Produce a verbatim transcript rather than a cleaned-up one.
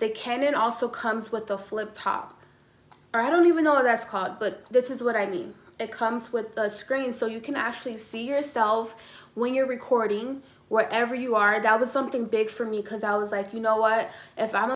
the Canon also comes with a flip top. Or I don't even know what that's called, but this is what I mean. It comes with a screen so you can actually see yourself when you're recording wherever you are. That was something big for me because I was like, you know what? If I'm